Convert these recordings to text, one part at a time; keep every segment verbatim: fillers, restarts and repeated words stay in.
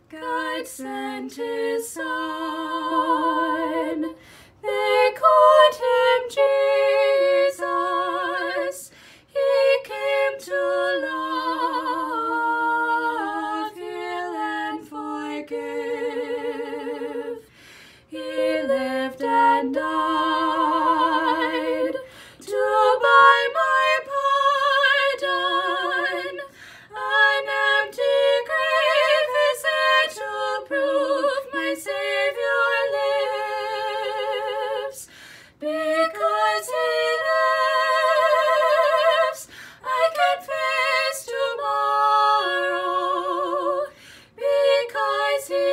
God sent his Son. They called him Jesus. He came to love, heal, and forgive. He lived and died to buy my pardon. An empty grave is there to prove my Savior lives. Because he lives, I can face tomorrow. Because he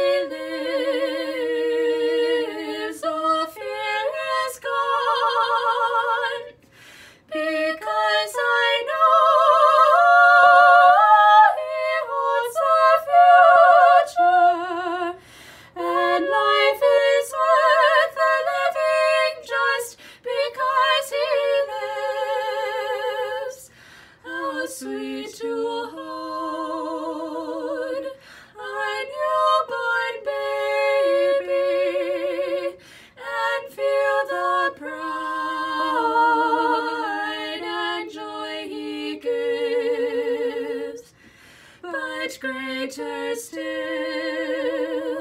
lives, all fear is gone. Because I know he holds the future, and life is worth the living just because he lives. How sweet to hold a newborn baby and feel the pride and joy he gives. But greater still